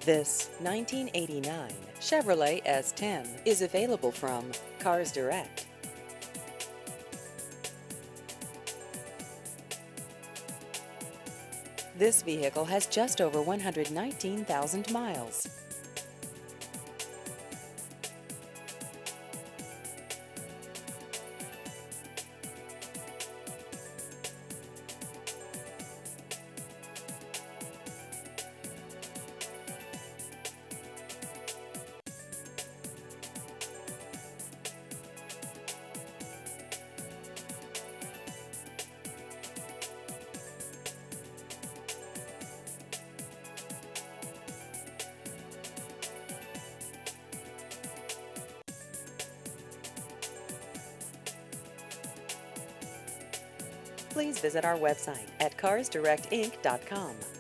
This 1989 Chevrolet S-10 is available from Cars Direct. This vehicle has just over 119,000 miles. Please visit our website at carsdirectinc.com.